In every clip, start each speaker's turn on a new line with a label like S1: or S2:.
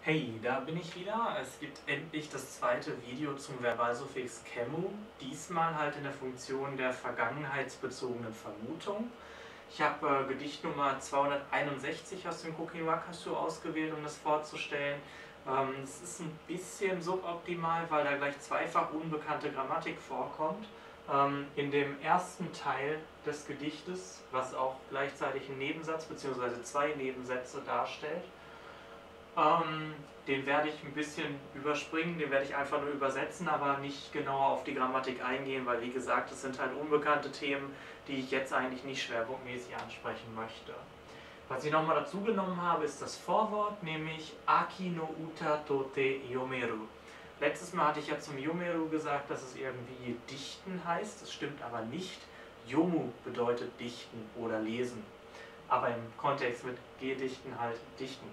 S1: Hey, da bin ich wieder. Es gibt endlich das zweite Video zum Verbalsuffix kemu, diesmal halt in der Funktion der vergangenheitsbezogenen Vermutung. Ich habe Gedicht Nummer 261 aus dem Kokin Wakashu ausgewählt, um das vorzustellen. Es ist ein bisschen suboptimal, weil da gleich zweifach unbekannte Grammatik vorkommt. In dem ersten Teil des Gedichtes, was auch gleichzeitig einen Nebensatz bzw. zwei Nebensätze darstellt. Den werde ich ein bisschen überspringen, den werde ich einfach nur übersetzen, aber nicht genauer auf die Grammatik eingehen, weil wie gesagt, es sind halt unbekannte Themen, die ich jetzt eigentlich nicht schwerpunktmäßig ansprechen möchte. Was ich nochmal dazu genommen habe, ist das Vorwort, nämlich Aki no uta tote yomeru. Letztes Mal hatte ich ja zum Yomeru gesagt, dass es irgendwie dichten heißt, das stimmt aber nicht. Yomu bedeutet dichten oder lesen, aber im Kontext mit Gedichten halt dichten.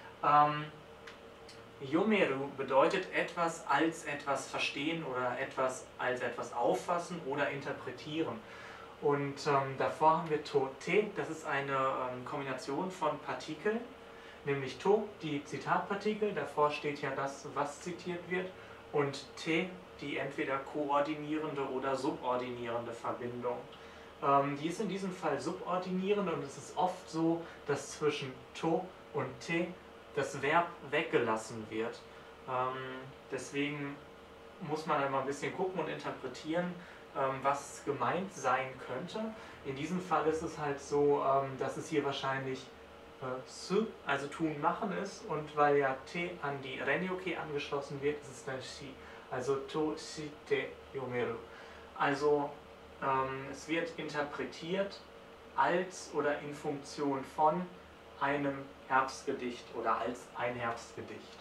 S1: Yomeru bedeutet etwas als etwas verstehen oder etwas als etwas auffassen oder interpretieren. Und davor haben wir to, te, das ist eine Kombination von Partikeln, nämlich to, die Zitatpartikel, davor steht ja das, was zitiert wird, und te, die entweder koordinierende oder subordinierende Verbindung. Die ist in diesem Fall subordinierend und es ist oft so, dass zwischen to und te das Verb weggelassen wird. Deswegen muss man einmal ein bisschen gucken und interpretieren, was gemeint sein könnte. In diesem Fall ist es halt so, dass es hier wahrscheinlich su, also tun, machen ist, und weil ja te an die Renyoke angeschlossen wird, ist es dann shi, also to shite yomeru. Also es wird interpretiert als oder in Funktion von einem Herbstgedicht oder als ein Herbstgedicht.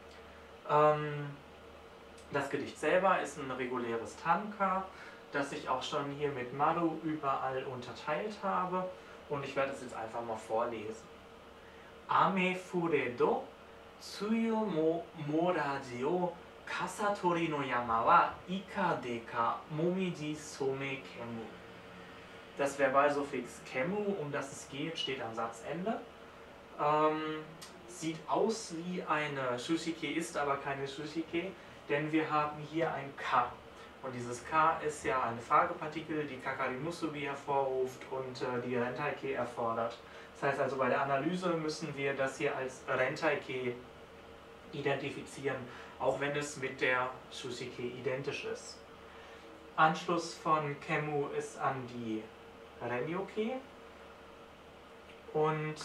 S1: Das Gedicht selber ist ein reguläres Tanka, das ich auch schon hier mit Maru überall unterteilt habe, und ich werde es jetzt einfach mal vorlesen. Ame furedo tsuyo mo moraji o kasatori no yama wa ika deka momiji some kemu. Das Verbalsuffix kemu, um das es geht, steht am Satzende. Sieht aus wie eine Shushike, ist aber keine Shushike, denn wir haben hier ein Ka. Und dieses Ka ist ja eine Fragepartikel, die Kakari Musubi hervorruft und die Rentaike erfordert. Das heißt also, bei der Analyse müssen wir das hier als Rentaike identifizieren, auch wenn es mit der Shushike identisch ist. Anschluss von Kemu ist an die Renyoke und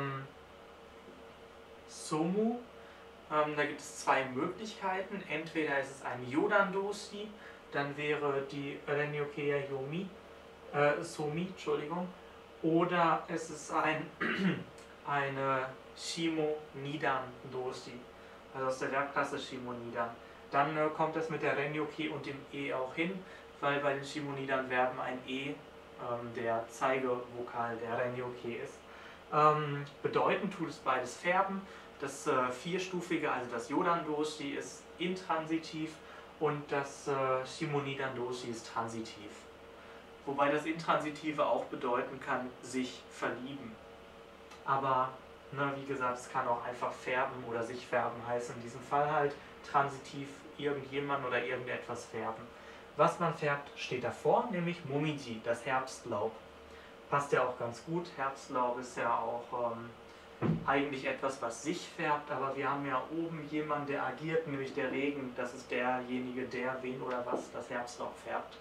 S1: Somu, da gibt es zwei Möglichkeiten. Entweder ist es ein Yodan-Doshi, dann wäre die Renyoke ja Somi, Entschuldigung, oder es ist eine Shimo-Nidan-Doshi, also aus der Verbklasse Shimo-Nidan. Dann kommt es mit der Renyoke und dem E auch hin, weil bei den Shimo-Nidan-Verben ein E der Zeigevokal der Renyoke ist. Bedeuten tut es beides Verben. Das vierstufige, also das Yodan-Doshi, ist intransitiv und das Shimo-Nidan-Doshi ist transitiv. Wobei das Intransitive auch bedeuten kann, sich verlieben. Aber, wie gesagt, es kann auch einfach färben oder sich färben heißen. In diesem Fall halt transitiv irgendjemand oder irgendetwas färben. Was man färbt, steht davor, nämlich Momiji, das Herbstlaub. Passt ja auch ganz gut. Herbstlaub ist ja auch eigentlich etwas, was sich färbt, aber wir haben ja oben jemanden, der agiert, nämlich der Regen. Das ist derjenige, der, wen oder was das Herbstlaub färbt.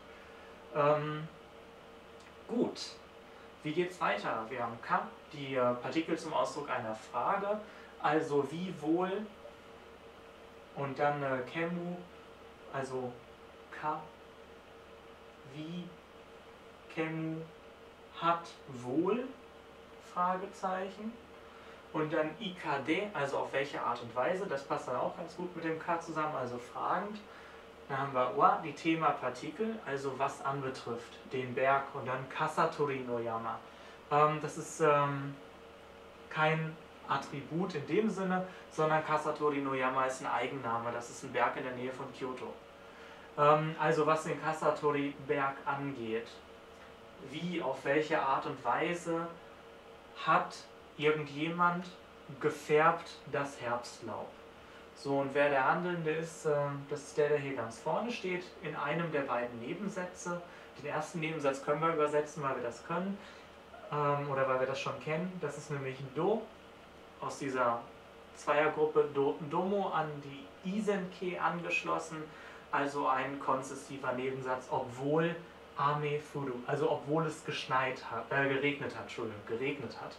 S1: Gut, wie geht's weiter? Wir haben Ka, die Partikel zum Ausdruck einer Frage, also wie wohl, und dann Kemu, also Ka, wie, Kemu, hat wohl, Fragezeichen. Und dann Ikade, also auf welche Art und Weise, das passt dann auch ganz gut mit dem Ka zusammen, also fragend. Dann haben wir Wa, die Themapartikel, also was anbetrifft, den Berg, und dann Kasatori no Yama. Das ist kein Attribut in dem Sinne, sondern Kasatori no Yama ist ein Eigenname, das ist ein Berg in der Nähe von Kyoto. Also was den Kasatori-Berg angeht, wie, auf welche Art und Weise hat irgendjemand gefärbt das Herbstlaub. So, und wer der Handelnde ist, das ist der hier ganz vorne steht, in einem der beiden Nebensätze. Den ersten Nebensatz können wir übersetzen, weil wir das können, oder weil wir das schon kennen. Das ist nämlich ein Do, aus dieser Zweiergruppe Domo an die Isenke angeschlossen, also ein konzessiver Nebensatz, obwohl Ame Furu, also obwohl es geregnet hat.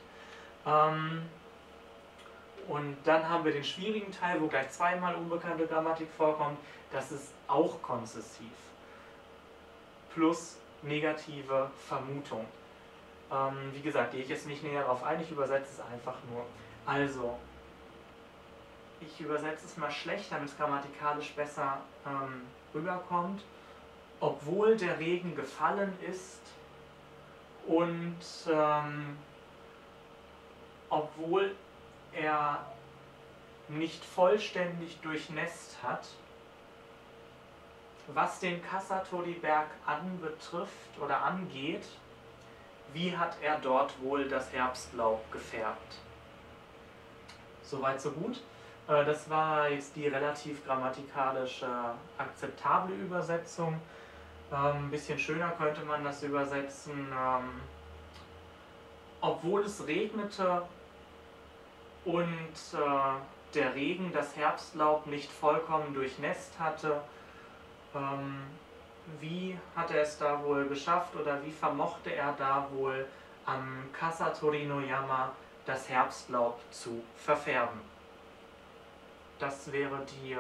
S1: Und dann haben wir den schwierigen Teil, wo gleich zweimal unbekannte Grammatik vorkommt. Das ist auch konzessiv. Plus negative Vermutung. Wie gesagt, gehe ich jetzt nicht näher darauf ein, ich übersetze es einfach nur. Also, ich übersetze es mal schlecht, damit es grammatikalisch besser rüberkommt. Obwohl der Regen gefallen ist und obwohl er nicht vollständig durchnässt hat, was den Kasatori-Berg anbetrifft oder angeht, wie hat er dort wohl das Herbstlaub gefärbt? Soweit so gut. Das war jetzt die relativ grammatikalisch akzeptable Übersetzung. Ein bisschen schöner könnte man das übersetzen. Obwohl es regnete und der Regen das Herbstlaub nicht vollkommen durchnässt hatte, wie hat er es da wohl geschafft oder wie vermochte er da wohl am Kasatori no Yama das Herbstlaub zu verfärben? Das wäre die,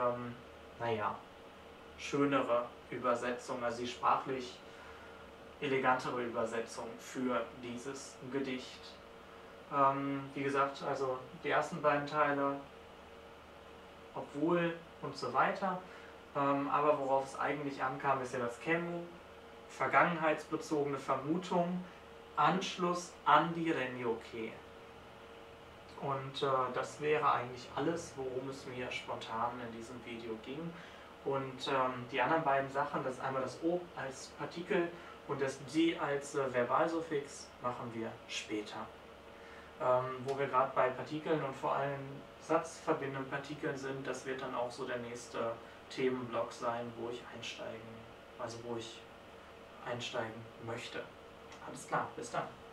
S1: schönere Übersetzung, also die sprachlich elegantere Übersetzung für dieses Gedicht. Wie gesagt, also die ersten beiden Teile, obwohl und so weiter, aber worauf es eigentlich ankam, ist ja das Kemu, vergangenheitsbezogene Vermutung, Anschluss an die Renyoke. Und das wäre eigentlich alles, worum es mir spontan in diesem Video ging. Und die anderen beiden Sachen, das ist einmal das O als Partikel und das D als Verbalsuffix, machen wir später. Wo wir gerade bei Partikeln und vor allem satzverbindenden Partikeln sind, das wird dann auch so der nächste Themenblock sein, wo ich einsteigen möchte. Alles klar, bis dann.